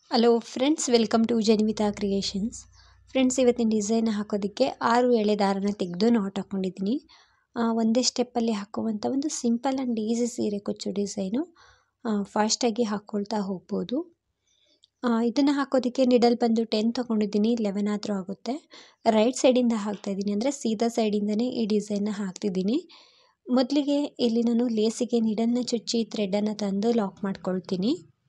Hello friends, welcome to Janivita creations. Friends, ಇವತ್ತಿನ design ಹಾಕೋದಕ್ಕೆ 6 ಎಳೆ ದಾರನ ತೆಗೆದು ನಾಟ್ ಹಾಕ್ಕೊಂಡಿದ್ದೀನಿ. ಒಂದೇ ಸ್ಟೆಪ್ಪಲ್ಲಿ ಹಾಕುವಂಥ ಒಂದು ಸಿಂಪಲ್ ಆ್ಯಂಡ್ ಈಸಿ ಸೀರೆ ಕುಚ್ಚು ಡಿಸೈನು ಫಾಸ್ಟಾಗಿ ಹಾಕ್ಕೊಳ್ತಾ ಹೋಗ್ಬೋದು. ಇದನ್ನು ಹಾಕೋದಕ್ಕೆ ನಿಡಲ್ ಬಂದು 10 ತೊಗೊಂಡಿದ್ದೀನಿ, 11 ಆದರೂ ಆಗುತ್ತೆ. ರೈಟ್ ಸೈಡಿಂದ ಹಾಕ್ತಾಯಿದ್ದೀನಿ, ಅಂದರೆ ಸೀದಾ ಸೈಡಿಂದನೇ ಈ ಡಿಸೈನ್ನ ಹಾಕ್ತಿದ್ದೀನಿ. ಮೊದಲಿಗೆ ಇಲ್ಲಿ ನಾನು ಲೇಸಿಗೆ ನಿಡಲ್ನ ಚುಚ್ಚಿ ಥ್ರೆಡನ್ನು ತಂದು ಲಾಕ್ ಮಾಡ್ಕೊಳ್ತೀನಿ.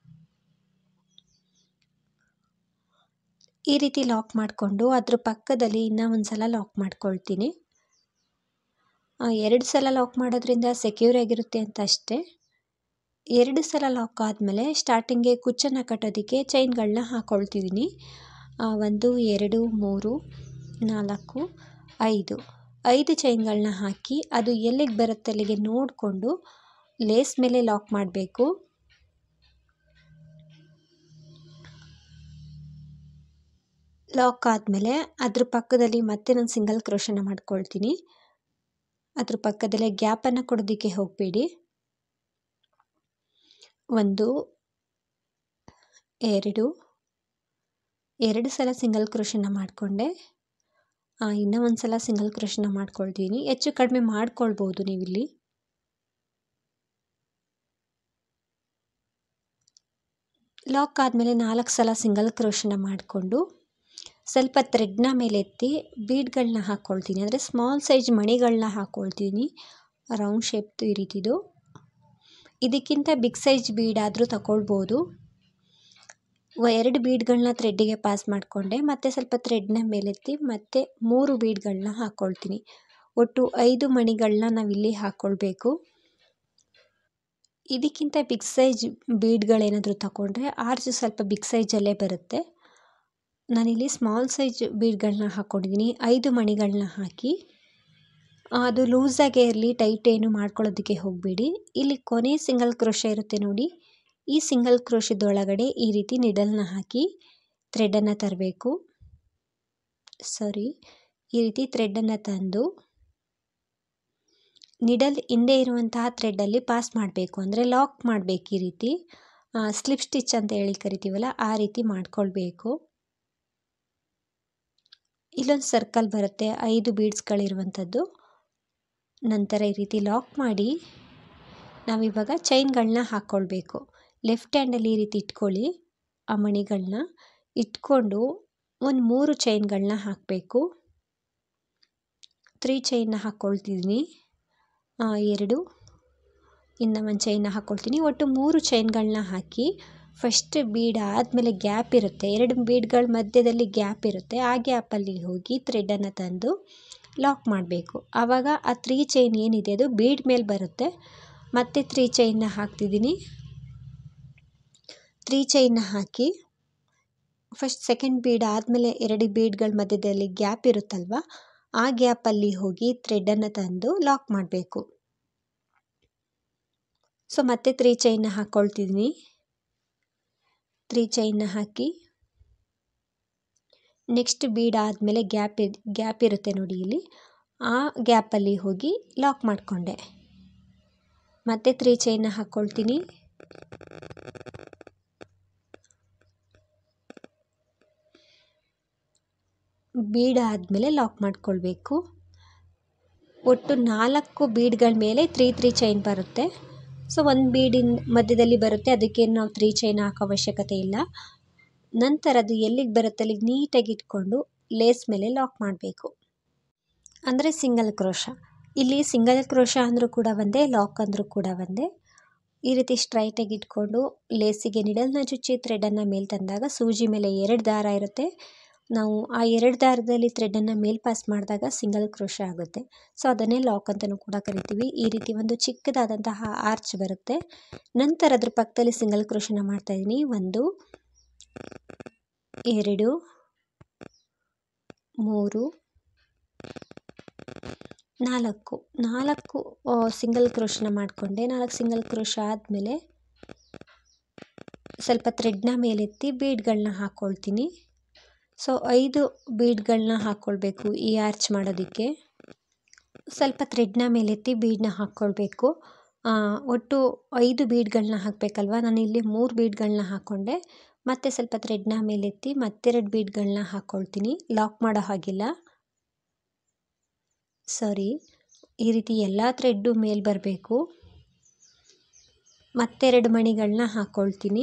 ಈ ರೀತಿ ಲಾಕ್ ಮಾಡಿಕೊಂಡು ಅದ್ರ ಪಕ್ಕದಲ್ಲಿ ಇನ್ನೂ ಒಂದು ಸಲ ಲಾಕ್ ಮಾಡ್ಕೊಳ್ತೀನಿ. 2 ಸಲ ಲಾಕ್ ಮಾಡೋದ್ರಿಂದ ಸೆಕ್ಯೂರ್ ಆಗಿರುತ್ತೆ ಅಂತ ಅಷ್ಟೇ. 2 ಸಲ ಲಾಕ್ ಆದಮೇಲೆ ಸ್ಟಾರ್ಟಿಂಗ್ಗೆ ಕುಚ್ಚನ್ನು ಕಟ್ಟೋದಕ್ಕೆ ಚೈನ್ಗಳನ್ನ ಹಾಕ್ಕೊಳ್ತಿದ್ದೀನಿ. 1 2 3 4 5 ಚೈನ್ಗಳನ್ನ ಹಾಕಿ ಅದು ಎಲ್ಲಿಗೆ ಬರುತ್ತೆ ಅಲ್ಲಿಗೆ ನೋಡಿಕೊಂಡು ಲೇಸ್ ಮೇಲೆ ಲಾಕ್ ಮಾಡಬೇಕು. ಲಾಕ್ ಆದಮೇಲೆ ಅದ್ರ ಪಕ್ಕದಲ್ಲಿ ಮತ್ತೆ ನಾನು ಸಿಂಗಲ್ ಕ್ರೋಶನ ಮಾಡ್ಕೊಳ್ತೀನಿ. ಅದ್ರ ಪಕ್ಕದಲ್ಲೇ ಗ್ಯಾಪನ್ನು ಕೊಡೋದಕ್ಕೆ ಹೋಗಬೇಡಿ. 1 2 ಸಲ ಸಿಂಗಲ್ ಕ್ರೋಶನ ಮಾಡಿಕೊಂಡೆ. ಇನ್ನೂ ಒಂದು ಸಲ ಸಿಂಗಲ್ ಕ್ರೋಶನ ಮಾಡ್ಕೊಳ್ತೀನಿ. ಹೆಚ್ಚು ಕಡಿಮೆ ಮಾಡ್ಕೊಳ್ಬೋದು ನೀವಿಲ್ಲಿ. ಲಾಕ್ ಆದಮೇಲೆ 4 ಸಲ ಸಿಂಗಲ್ ಕ್ರೋಶನ ಮಾಡಿಕೊಂಡು ಸ್ವಲ್ಪ ಥ್ರೆಡ್ನ ಮೇಲೆ ಎತ್ತಿ ಬೀಡ್ಗಳನ್ನ ಹಾಕ್ಕೊಳ್ತೀನಿ, ಅಂದರೆ ಸ್ಮಾಲ್ ಸೈಜ್ ಮಣಿಗಳನ್ನ ಹಾಕ್ಕೊಳ್ತೀನಿ. ರೌಂಡ್ ಶೇಪ್ದು ಈ ರೀತಿದು. ಇದಕ್ಕಿಂತ ಬಿಗ್ ಸೈಜ್ ಬೀಡ್ ಆದರೂ ತಗೊಳ್ಬೋದು. 2 ಬೀಡ್ಗಳನ್ನ ಥ್ರೆಡ್ಡಿಗೆ ಪಾಸ್ ಮಾಡಿಕೊಂಡೆ, ಮತ್ತು ಸ್ವಲ್ಪ ಥ್ರೆಡ್ನ ಮೇಲೆತ್ತಿ ಮತ್ತೆ 3 ಬೀಡ್ಗಳನ್ನ ಹಾಕ್ಕೊಳ್ತೀನಿ. ಒಟ್ಟು 5 ಮಣಿಗಳನ್ನ ನಾವಿಲ್ಲಿ ಹಾಕ್ಕೊಳ್ಬೇಕು. ಇದಕ್ಕಿಂತ ಬಿಗ್ ಸೈಜ್ ಬೀಡ್ಗಳೇನಾದರೂ ತಗೊಂಡ್ರೆ ಆರ್ಚ್ ಸ್ವಲ್ಪ ಬಿಗ್ ಸೈಜಲ್ಲೇ ಬರುತ್ತೆ. ನಾನಿಲ್ಲಿ ಸ್ಮಾಲ್ ಸೈಜ್ ಬೀಡ್ಗಳನ್ನ ಹಾಕ್ಕೊಂಡಿದ್ದೀನಿ. 5 ಮಣಿಗಳನ್ನ ಹಾಕಿ ಅದು ಲೂಸಾಗೇ ಇರಲಿ, ಟೈಟ್ ಏನು ಮಾಡ್ಕೊಳ್ಳೋದಕ್ಕೆ ಹೋಗಬೇಡಿ. ಇಲ್ಲಿ ಕೊನೆ ಸಿಂಗಲ್ ಕ್ರೋಶೆ ಇರುತ್ತೆ ನೋಡಿ, ಈ ಸಿಂಗಲ್ ಕ್ರೋಶದೊಳಗಡೆ ಈ ರೀತಿ ನಿಡಲ್ನ ಹಾಕಿ ಥ್ರೆಡನ್ನು ತರಬೇಕು. ಈ ರೀತಿ ಥ್ರೆಡನ್ನು ತಂದು ನಿಡಲ್ ಹಿಂದೆ ಇರುವಂತಹ ಥ್ರೆಡ್ಡಲ್ಲಿ ಪಾಸ್ ಮಾಡಬೇಕು, ಅಂದರೆ ಲಾಕ್ ಮಾಡಬೇಕು. ಈ ರೀತಿ ಸ್ಲಿಪ್ ಸ್ಟಿಚ್ ಅಂತ ಹೇಳಿ ಕರಿತೀವಲ್ಲ, ಆ ರೀತಿ ಮಾಡ್ಕೊಳ್ಬೇಕು. ಇಲ್ಲೊಂದು ಸರ್ಕಲ್ ಬರುತ್ತೆ 5 ಬೀಡ್ಸ್ಗಳಿರುವಂಥದ್ದು. ನಂತರ ಈ ರೀತಿ ಲಾಕ್ ಮಾಡಿ ನಾವಿವಾಗ ಚೈನ್ಗಳನ್ನ ಹಾಕ್ಕೊಳ್ಬೇಕು. ಲೆಫ್ಟ್ ಹ್ಯಾಂಡಲ್ಲಿ ಈ ರೀತಿ ಇಟ್ಕೊಳ್ಳಿ. ಆ ಮಣಿಗಳನ್ನ ಇಟ್ಕೊಂಡು ಒಂದು 3 ಚೈನ್ಗಳನ್ನ ಹಾಕಬೇಕು. 3 ಚೈನ್ನ ಹಾಕ್ಕೊಳ್ತಿದ್ದೀನಿ. 2 ಇನ್ನು ಒಂದು ಚೈನ್ನ ಹಾಕ್ಕೊಳ್ತೀನಿ. ಒಟ್ಟು 3 ಚೈನ್ಗಳನ್ನ ಹಾಕಿ ಫಸ್ಟ್ ಬೀಡ್ ಆದಮೇಲೆ ಗ್ಯಾಪ್ ಇರುತ್ತೆ, 2 ಬೀಡ್ಗಳ ಮಧ್ಯದಲ್ಲಿ ಗ್ಯಾಪ್ ಇರುತ್ತೆ. ಆ ಗ್ಯಾಪಲ್ಲಿ ಹೋಗಿ ಥ್ರೆಡನ್ನು ತಂದು ಲಾಕ್ ಮಾಡಬೇಕು. ಆವಾಗ ಆ 3 ಚೈನ್ ಏನಿದೆ ಅದು ಬೀಡ್ ಮೇಲೆ ಬರುತ್ತೆ. ಮತ್ತೆ 3 ಚೈನ್ನ ಹಾಕ್ತಿದ್ದೀನಿ. 3 ಚೈನ್ನ ಹಾಕಿ ಫಸ್ಟ್ ಸೆಕೆಂಡ್ ಬೀಡ್ ಆದಮೇಲೆ 2 ಬೀಡ್ಗಳ ಮಧ್ಯದಲ್ಲಿ ಗ್ಯಾಪ್ ಇರುತ್ತಲ್ವ, ಆ ಗ್ಯಾಪಲ್ಲಿ ಹೋಗಿ ಥ್ರೆಡನ್ನು ತಂದು ಲಾಕ್ ಮಾಡಬೇಕು. ಮತ್ತೆ 3 ಚೈನ್ನ ಹಾಕ್ಕೊಳ್ತಿದ್ದೀನಿ. 3 ಚೈನ್ನ ಹಾಕಿ ನೆಕ್ಸ್ಟ್ ಬೀಡ್ ಆದಮೇಲೆ ಗ್ಯಾಪ್ ಇರುತ್ತೆ ನೋಡಿ, ಇಲ್ಲಿ ಆ ಗ್ಯಾಪಲ್ಲಿ ಹೋಗಿ ಲಾಕ್ ಮಾಡಿಕೊಂಡೆ. ಮತ್ತೆ 3 ಚೈನ್ನ ಹಾಕ್ಕೊಳ್ತೀನಿ. ಬೀಡ್ ಆದಮೇಲೆ ಲಾಕ್ ಮಾಡಿಕೊಳ್ಬೇಕು. ಒಟ್ಟು 4 ಬೀಡ್ಗಳ ಮೇಲೆ 3 ಚೈನ್ ಬರುತ್ತೆ. ಒಂದು ಬೀಡಿನ ಮಧ್ಯದಲ್ಲಿ ಬರುತ್ತೆ, ಅದಕ್ಕೆ ನಾವು 3 ಚೈನ್ ಹಾಕೋ ಅವಶ್ಯಕತೆ ಇಲ್ಲ. ನಂತರ ಅದು ಎಲ್ಲಿಗೆ ಬರುತ್ತೆ ಅಲ್ಲಿಗೆ ನೀಟಾಗಿ ಇಟ್ಕೊಂಡು ಲೇಸ್ ಮೇಲೆ ಲಾಕ್ ಮಾಡಬೇಕು, ಅಂದರೆ ಸಿಂಗಲ್ ಕ್ರೋಶ. ಇಲ್ಲಿ ಸಿಂಗಲ್ ಕ್ರೋಶ ಅಂದರೂ ಕೂಡ ಒಂದೇ, ಲಾಕ್ ಅಂದರೂ ಕೂಡ ಒಂದೇ. ಈ ರೀತಿ ಸ್ಟ್ರೈಟಾಗಿ ಇಟ್ಕೊಂಡು ಲೇಸಿಗೆ ನಿಡಲ್ನ ಚುಚ್ಚಿ ಥ್ರೆಡನ್ನು ಮೇಲೆ ತಂದಾಗ ಸೂಜಿ ಮೇಲೆ 2 ದಾರ ಇರುತ್ತೆ. ನಾವು ಆ 2 ದಾರದಲ್ಲಿ ಥ್ರೆಡನ್ನು ಮೇಲೆ ಪಾಸ್ ಮಾಡಿದಾಗ ಸಿಂಗಲ್ ಕ್ರೋಶ ಆಗುತ್ತೆ. ಅದನ್ನೇ ಲಾಕ್ ಅಂತಲೂ ಕೂಡ ಕರಿತೀವಿ. ಈ ರೀತಿ ಒಂದು ಚಿಕ್ಕದಾದಂತಹ ಆರ್ಚ್ ಬರುತ್ತೆ. ನಂತರ ಅದ್ರ ಪಕ್ಕದಲ್ಲಿ ಸಿಂಗಲ್ ಕ್ರೋಶನ ಮಾಡ್ತಾಯಿದ್ದೀನಿ. 1 2 3 4 ಸಿಂಗಲ್ ಕ್ರೋಶನ ಮಾಡಿಕೊಂಡೆ. 4 ಸಿಂಗಲ್ ಕ್ರೋಶ ಆದಮೇಲೆ ಸ್ವಲ್ಪ ಥ್ರೆಡ್ನ ಮೇಲೆತ್ತಿ ಬೀಡ್ಗಳನ್ನ ಹಾಕ್ಕೊಳ್ತೀನಿ. 5 ಬೀಡ್ಗಳನ್ನ ಹಾಕ್ಕೊಳ್ಬೇಕು ಈ ಆರ್ಚ್ ಮಾಡೋದಕ್ಕೆ. ಸ್ವಲ್ಪ ಥ್ರೆಡ್ನ ಮೇಲೆತ್ತಿ ಬೀಡನ್ನ ಹಾಕ್ಕೊಳ್ಬೇಕು. ಒಟ್ಟು 5 ಬೀಡ್ಗಳನ್ನ ಹಾಕಬೇಕಲ್ವ, ನಾನಿಲ್ಲಿ 3 ಬೀಡ್ಗಳನ್ನ ಹಾಕ್ಕೊಂಡೆ. ಮತ್ತೆ ಸ್ವಲ್ಪ ಥ್ರೆಡ್ನ ಮೇಲೆತ್ತಿ ಮತ್ತೆರಡು ಬೀಡ್ಗಳನ್ನ ಹಾಕ್ಕೊಳ್ತೀನಿ. ಲಾಕ್ ಮಾಡೋ ಹಾಗಿಲ್ಲ, ಸಾರಿ, ಈ ರೀತಿ ಎಲ್ಲ ಥ್ರೆಡ್ಡು ಮೇಲೆ ಬರಬೇಕು. ಮತ್ತೆರಡು ಮಣಿಗಳನ್ನ ಹಾಕ್ಕೊಳ್ತೀನಿ.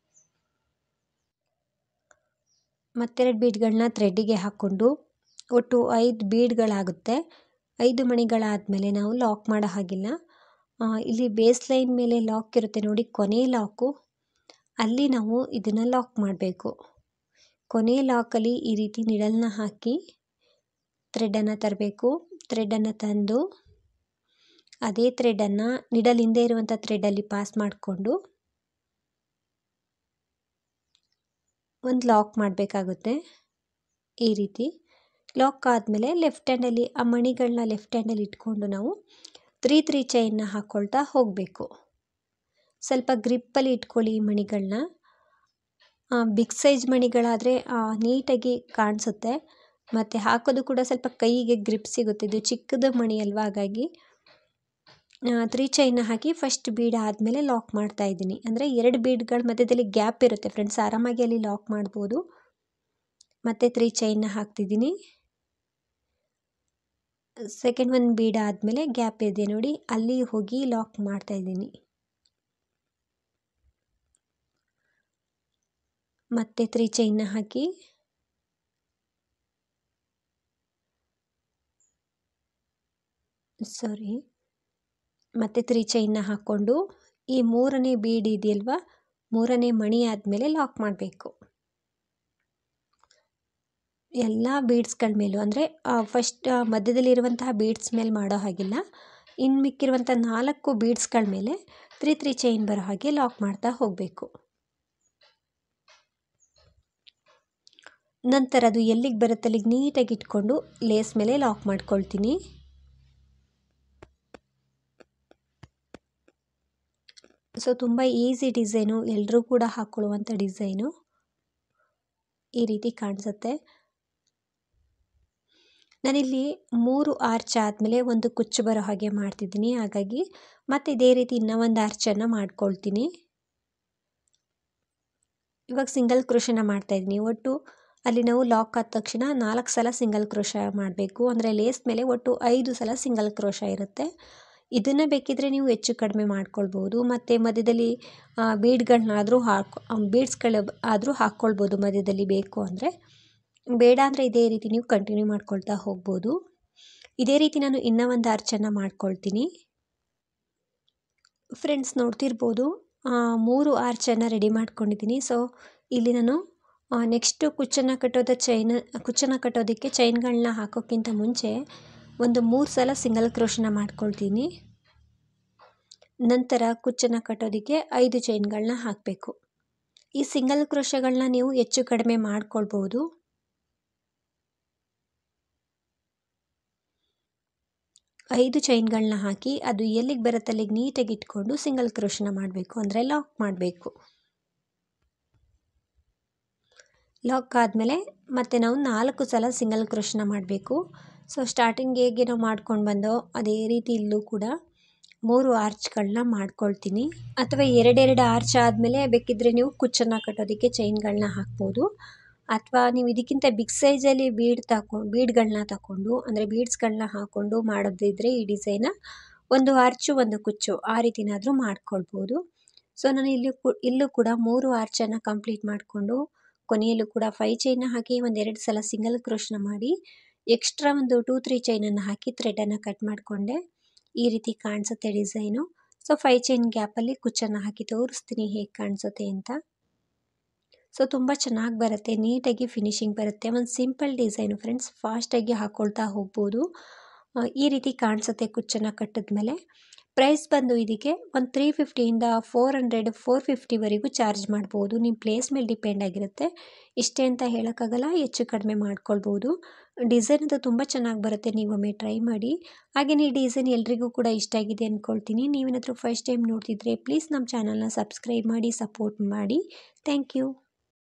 ಮತ್ತೆರಡು ಬೀಡ್ಗಳನ್ನ ಥ್ರೆಡ್ಡಿಗೆ ಹಾಕ್ಕೊಂಡು ಒಟ್ಟು 5 ಬೀಡ್ಗಳಾಗುತ್ತೆ. 5 ಮಣಿಗಳಾದಮೇಲೆ ನಾವು ಲಾಕ್ ಮಾಡೋ ಹಾಗಿಲ್ಲ. ಇಲ್ಲಿ ಬೇಸ್ ಲೈನ್ ಮೇಲೆ ಲಾಕ್ ಇರುತ್ತೆ ನೋಡಿ, ಕೊನೆ ಲಾಕು, ಅಲ್ಲಿ ನಾವು ಇದನ್ನು ಲಾಕ್ ಮಾಡಬೇಕು. ಕೊನೆ ಲಾಕಲ್ಲಿ ಈ ರೀತಿ ನಿಡಲ್ನ ಹಾಕಿ ಥ್ರೆಡನ್ನು ತರಬೇಕು. ಥ್ರೆಡನ್ನು ತಂದು ಅದೇ ಥ್ರೆಡನ್ನು ನಿಡಲ್ ಹಿಂದೆ ಇರುವಂಥ ಥ್ರೆಡಲ್ಲಿ ಪಾಸ್ ಮಾಡಿಕೊಂಡು ಒಂದು ಲಾಕ್ ಮಾಡಬೇಕಾಗುತ್ತೆ. ಈ ರೀತಿ ಲಾಕ್ ಆದಮೇಲೆ ಲೆಫ್ಟ್ ಹ್ಯಾಂಡಲ್ಲಿ ಆ ಮಣಿಗಳನ್ನ ಲೆಫ್ಟ್ ಹ್ಯಾಂಡಲ್ಲಿ ಇಟ್ಕೊಂಡು ನಾವು 3 ಚೈನ್ನ ಹಾಕ್ಕೊಳ್ತಾ ಹೋಗಬೇಕು. ಸ್ವಲ್ಪ ಗ್ರಿಪ್ಪಲ್ಲಿ ಇಟ್ಕೊಳ್ಳಿ ಈ ಮಣಿಗಳನ್ನ. ಬಿಗ್ ಸೈಜ್ ಮಣಿಗಳಾದರೆ ನೀಟಾಗಿ ಕಾಣಿಸುತ್ತೆ, ಮತ್ತು ಹಾಕೋದು ಕೂಡ ಸ್ವಲ್ಪ ಕೈಗೆ ಗ್ರಿಪ್ ಸಿಗುತ್ತೆ. ಇದು ಚಿಕ್ಕದ ಮಣಿ ಅಲ್ವಾ, ಹಾಗಾಗಿ 3 ಚೈನ್ನ ಹಾಕಿ ಫಸ್ಟ್ ಬೀಡ್ ಆದಮೇಲೆ ಲಾಕ್ ಮಾಡ್ತಾ ಇದ್ದೀನಿ. ಅಂದರೆ 2 ಬೀಡ್ಗಳ ಮಧ್ಯದಲ್ಲಿ ಗ್ಯಾಪ್ ಇರುತ್ತೆ ಫ್ರೆಂಡ್ಸ್, ಆರಾಮಾಗಿ ಅಲ್ಲಿ ಲಾಕ್ ಮಾಡ್ಬೋದು. ಮತ್ತು 3 ಚೈನ್ನ ಹಾಕ್ತಿದ್ದೀನಿ. ಸೆಕೆಂಡ್ ಒಂದು ಬೀಡ್ ಆದಮೇಲೆ ಗ್ಯಾಪ್ ಇದೆ ನೋಡಿ, ಅಲ್ಲಿ ಹೋಗಿ ಲಾಕ್ ಮಾಡ್ತಾ ಇದ್ದೀನಿ. ಮತ್ತೆ 3 ಚೈನ್ನ ಹಾಕಿ ಮತ್ತೆ 3 ಚೈನ್ನ ಹಾಕ್ಕೊಂಡು ಈ 3ನೇ ಬೀಡ್ ಇದೆಯಲ್ವಾ, 3ನೇ ಮಣಿ ಆದಮೇಲೆ ಲಾಕ್ ಮಾಡಬೇಕು. ಎಲ್ಲ ಬೀಡ್ಸ್ಗಳ ಮೇಲೂ, ಅಂದರೆ ಫಸ್ಟ್ ಮಧ್ಯದಲ್ಲಿರುವಂತಹ ಬೀಡ್ಸ್ ಮೇಲೆ ಮಾಡೋ ಹಾಗಿಲ್ಲ, ಇನ್ನು ಮಿಕ್ಕಿರುವಂಥ 4 ಬೀಡ್ಸ್ಗಳ ಮೇಲೆ 3 ಚೈನ್ ಬರೋ ಹಾಗೆ ಲಾಕ್ ಮಾಡ್ತಾ ಹೋಗಬೇಕು. ನಂತರ ಅದು ಎಲ್ಲಿಗೆ ಬರುತ್ತೆ ಅಲ್ಲಿಗೆ ನೀಟಾಗಿ ಇಟ್ಕೊಂಡು ಲೇಸ್ ಮೇಲೆ ಲಾಕ್ ಮಾಡ್ಕೊಳ್ತೀನಿ. ಸೊ ತುಂಬ ಈಸಿ ಡಿಸೈನು, ಎಲ್ಲರೂ ಕೂಡ ಹಾಕ್ಕೊಳ್ಳುವಂಥ ಡಿಸೈನು. ಈ ರೀತಿ ಕಾಣಿಸುತ್ತೆ. ನಾನಿಲ್ಲಿ 3 ಆರ್ಚ್ ಆದಮೇಲೆ ಒಂದು ಕುಚ್ಚು ಬರೋ ಹಾಗೆ ಮಾಡ್ತಿದ್ದೀನಿ, ಹಾಗಾಗಿ ಮತ್ತೆ ಇದೇ ರೀತಿ ಇನ್ನೂ ಒಂದು ಆರ್ಚನ್ನು ಮಾಡ್ಕೊಳ್ತೀನಿ. ಇವಾಗ ಸಿಂಗಲ್ ಕ್ರೋಶನ ಮಾಡ್ತಾಯಿದ್ದೀನಿ. ಒಟ್ಟು ಅಲ್ಲಿ ನಾವು ಲಾಕ್ ಆದ ತಕ್ಷಣ 4 ಸಲ ಸಿಂಗಲ್ ಕ್ರೋಶ ಮಾಡಬೇಕು. ಅಂದರೆ ಲೇಸ್ ಮೇಲೆ ಒಟ್ಟು 5 ಸಲ ಸಿಂಗಲ್ ಕ್ರೋಶ ಇರುತ್ತೆ. ಇದನ್ನು ಬೇಕಿದ್ರೆ ನೀವು ಹೆಚ್ಚು ಕಡಿಮೆ ಮಾಡ್ಕೊಳ್ಬೋದು, ಮತ್ತು ಮಧ್ಯದಲ್ಲಿ ಬೀಡ್ಗಳನ್ನಾದರೂ ಬೀಡ್ಸ್ಗಳು ಆದರೂ ಹಾಕ್ಕೊಳ್ಬೋದು ಮಧ್ಯದಲ್ಲಿ ಬೇಕು ಅಂದರೆ. ಬೇಡ ಅಂದರೆ ಇದೇ ರೀತಿ ನೀವು ಕಂಟಿನ್ಯೂ ಮಾಡ್ಕೊಳ್ತಾ ಹೋಗ್ಬೋದು. ಇದೇ ರೀತಿ ನಾನು ಇನ್ನೂ ಒಂದು ಆರ್ಚನ್ನು ಮಾಡ್ಕೊಳ್ತೀನಿ. ಫ್ರೆಂಡ್ಸ್ ನೋಡ್ತಿರ್ಬೋದು 3 ಆರ್ಚನ್ನು ರೆಡಿ ಮಾಡ್ಕೊಂಡಿದ್ದೀನಿ. ಸೊ ಇಲ್ಲಿ ನಾನು ನೆಕ್ಸ್ಟು ಕುಚ್ಚನ್ನು ಕಟ್ಟೋದಕ್ಕೆ ಚೈನ್ಗಳನ್ನ ಹಾಕೋಕ್ಕಿಂತ ಮುಂಚೆ ಒಂದು 3 ಸಲ ಸಿಂಗಲ್ ಕ್ರೋಶನ ಮಾಡ್ಕೊಳ್ತೀನಿ. ನಂತರ ಕುಚ್ಚನ್ನು ಕಟ್ಟೋದಕ್ಕೆ 5 ಚೈನ್ಗಳನ್ನ ಹಾಕಬೇಕು. ಈ ಸಿಂಗಲ್ ಕ್ರೋಶಗಳನ್ನ ನೀವು ಹೆಚ್ಚು ಕಡಿಮೆ ಮಾಡ್ಕೊಳ್ಬೋದು. ಐದು ಚೈನ್ಗಳನ್ನ ಹಾಕಿ ಅದು ಎಲ್ಲಿಗೆ ಬರುತ್ತೆ ಅಲ್ಲಿಗೆ ನೀಟಾಗಿ ಇಟ್ಕೊಂಡು ಸಿಂಗಲ್ ಕ್ರೋಶನ ಮಾಡಬೇಕು, ಅಂದರೆ ಲಾಕ್ ಮಾಡಬೇಕು. ಲಾಕ್ ಆದಮೇಲೆ ಮತ್ತೆ ನಾವು 4 ಸಲ ಸಿಂಗಲ್ ಕ್ರೋಶನ ಮಾಡಬೇಕು. ಸೊ ಸ್ಟಾರ್ಟಿಂಗ್ ಹೇಗೆ ನಾವು ಮಾಡ್ಕೊಂಡು ಬಂದೋ ಅದೇ ರೀತಿ ಇಲ್ಲೂ ಕೂಡ 3 ಆರ್ಚ್ಗಳನ್ನ ಮಾಡ್ಕೊಳ್ತೀನಿ. ಅಥವಾ 2 ಆರ್ಚ್ ಆದಮೇಲೆ ಬೇಕಿದ್ದರೆ ನೀವು ಕುಚ್ಚನ್ನು ಕಟ್ಟೋದಕ್ಕೆ ಚೈನ್ಗಳನ್ನ ಹಾಕ್ಬೋದು. ಅಥವಾ ನೀವು ಇದಕ್ಕಿಂತ ಬಿಗ್ ಸೈಜಲ್ಲಿ ಬೀಡ್ಗಳನ್ನ ತಗೊಂಡು, ಅಂದರೆ ಬೀಡ್ಸ್ಗಳನ್ನ ಹಾಕ್ಕೊಂಡು ಮಾಡೋದಿದ್ರೆ ಈ ಡಿಸೈನ ಒಂದು ಆರ್ಚು ಒಂದು ಕುಚ್ಚು ಆ ರೀತಿನಾದರೂ ಮಾಡ್ಕೊಳ್ಬೋದು. ಸೊ ನಾನು ಇಲ್ಲೂ ಕೂಡ 3 ಆರ್ಚನ್ನು ಕಂಪ್ಲೀಟ್ ಮಾಡಿಕೊಂಡು ಕೊನೆಯಲ್ಲೂ ಕೂಡ 5 ಚೈನ್ನ ಹಾಕಿ 1-2 ಸಲ ಸಿಂಗಲ್ ಕ್ರೋಶನ ಮಾಡಿ ಎಕ್ಸ್ಟ್ರಾ ಒಂದು 2-3 ಚೈನನ್ನು ಹಾಕಿ ಥ್ರೆಡನ್ನು ಕಟ್ ಮಾಡಿಕೊಂಡೆ. ಈ ರೀತಿ ಕಾಣಿಸುತ್ತೆ ಡಿಸೈನು. ಸೊ 5 ಚೈನ್ ಗ್ಯಾಪಲ್ಲಿ ಕುಚ್ಚನ್ನು ಹಾಕಿ ತೋರಿಸ್ತೀನಿ ಹೇಗೆ ಕಾಣಿಸುತ್ತೆ ಅಂತ. ಸೊ ತುಂಬ ಚೆನ್ನಾಗಿ ಬರುತ್ತೆ, ನೀಟಾಗಿ ಫಿನಿಶಿಂಗ್ ಬರುತ್ತೆ. ಒಂದು ಸಿಂಪಲ್ ಡಿಸೈನು ಫ್ರೆಂಡ್ಸ್, ಫಾಸ್ಟಾಗಿ ಹಾಕ್ಕೊಳ್ತಾ ಹೋಗ್ಬೋದು. ಈ ರೀತಿ ಕಾಣಿಸುತ್ತೆ ಕುಚ್ಚನ್ನು ಕಟ್ಟಿದ್ಮೇಲೆ. ಪ್ರೈಸ್ ಬಂದು ಇದಕ್ಕೆ ಒಂದು 350ಇಂದ 400-450ವರೆಗೂ ಚಾರ್ಜ್ ಮಾಡ್ಬೋದು. ನಿಮ್ಮ ಪ್ಲೇಸ್ ಮೇಲೆ ಡಿಪೆಂಡ್ ಆಗಿರುತ್ತೆ. ಇಷ್ಟೇ ಅಂತ ಹೇಳೋಕ್ಕಾಗಲ್ಲ, ಹೆಚ್ಚು ಕಡಿಮೆ ಮಾಡ್ಕೊಳ್ಬೋದು. ಡಿಸೈನ್ ಅದು ತುಂಬ ಚೆನ್ನಾಗಿ ಬರುತ್ತೆ, ನೀವೊಮ್ಮೆ ಟ್ರೈ ಮಾಡಿ. ಹಾಗೆಯೇ ಈ ಡಿಸೈನ್ ಎಲ್ರಿಗೂ ಕೂಡ ಇಷ್ಟ ಆಗಿದೆ ಅಂದ್ಕೊಳ್ತೀನಿ. ನೀವೇನಾದರೂ ಫಸ್ಟ್ ಟೈಮ್ ನೋಡ್ತಿದ್ರೆ ಪ್ಲೀಸ್ ನಮ್ಮ ಚಾನಲ್ನ ಸಬ್ಸ್ಕ್ರೈಬ್ ಮಾಡಿ, ಸಪೋರ್ಟ್ ಮಾಡಿ. Thank you.